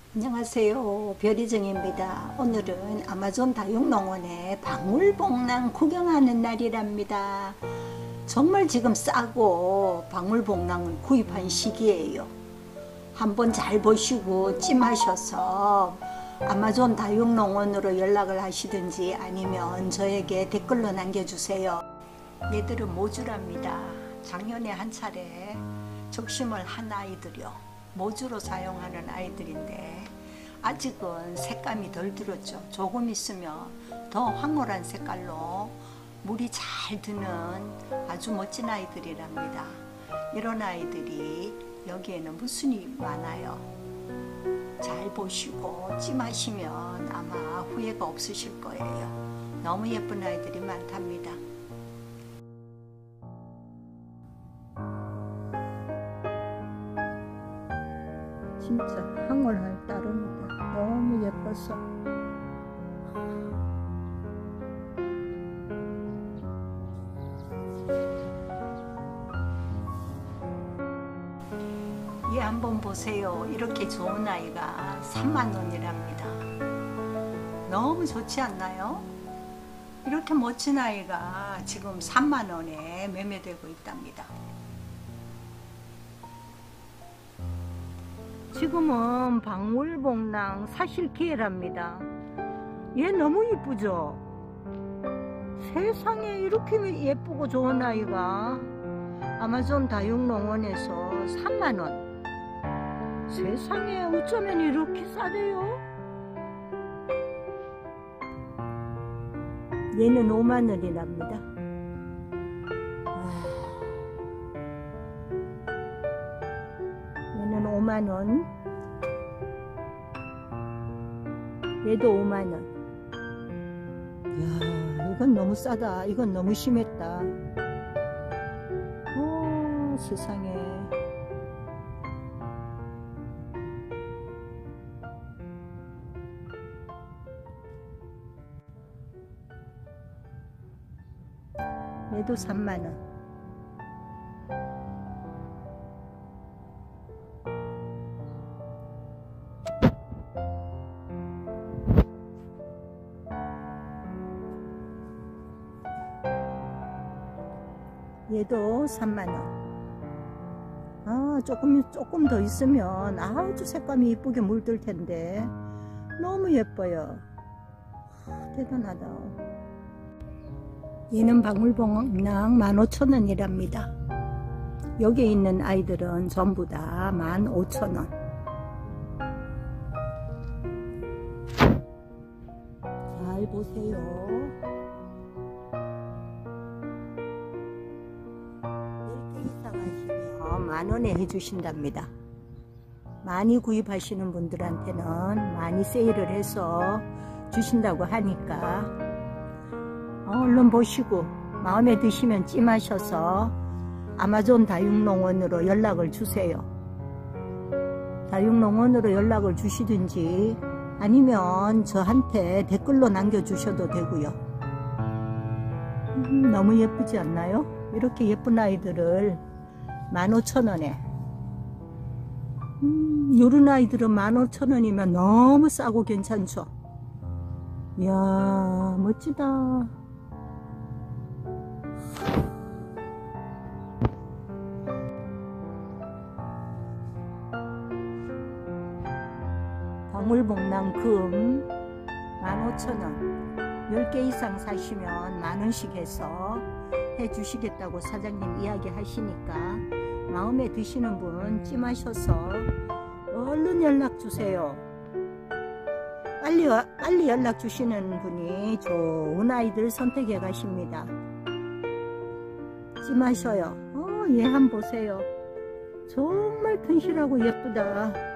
안녕하세요, 별이정입니다. 오늘은 아마존 다육농원에 방울복랑 구경하는 날이랍니다. 정말 지금 싸고 방울복랑을 구입한 시기예요. 한번 잘 보시고 찜하셔서 아마존 다육농원으로 연락을 하시든지 아니면 저에게 댓글로 남겨주세요. 얘들은 모주랍니다. 작년에 한 차례 적심을 한 아이들이요. 모주로 사용하는 아이들인데 아직은 색감이 덜 들었죠. 조금 있으면 더 황홀한 색깔로 물이 잘 드는 아주 멋진 아이들이랍니다. 이런 아이들이 여기에는 무순이 많아요. 잘 보시고 찜하시면 아마 후회가 없으실 거예요. 너무 예쁜 아이들이 많답니다. 진짜 황홀할 따름이다. 너무 예뻐서. 얘 한번 보세요. 이렇게 좋은 아이가 3만원이랍니다. 너무 좋지 않나요? 이렇게 멋진 아이가 지금 3만원에 매매되고 있답니다. 지금은 방울복랑 사실 기회랍니다. 얘 너무 이쁘죠? 세상에 이렇게 예쁘고 좋은 아이가 아마존 다육농원에서 3만원. 세상에 어쩌면 이렇게 싸대요? 얘는 5만원이랍니다. 얘는 5만원. 얘도 5만원. 이야, 이건 너무 싸다. 이건 너무 심했다. 오, 세상에. 얘도 3만원. 얘도 3만원. 아, 조금 더 있으면 아주 색감이 이쁘게 물들 텐데 너무 예뻐요. 대단하다. 얘는 방울복랑 15,000원이랍니다. 여기에 있는 아이들은 전부 다 15,000원. 잘 보세요. 10개 이상 하시면 만원에 해주신답니다. 많이 구입하시는 분들한테는 많이 세일을 해서 주신다고 하니까 얼른 보시고 마음에 드시면 찜하셔서 아마존 다육농원으로 연락을 주세요. 다육농원으로 연락을 주시든지 아니면 저한테 댓글로 남겨주셔도 되고요. 너무 예쁘지 않나요? 이렇게 예쁜 아이들을 15,000원에. 요런 아이들은 15,000원이면 너무 싸고 괜찮죠? 이야, 멋지다. 방울복랑 금 15,000원. 10개 이상 사시면 만원씩 해서 해주시겠다고 사장님 이야기 하시니까 마음에 드시는 분 찜하셔서 얼른 연락 주세요. 빨리 연락 주시는 분이 좋은 아이들 선택해 가십니다. 찜하셔요. 얘 한번 보세요. 정말 튼실하고 예쁘다.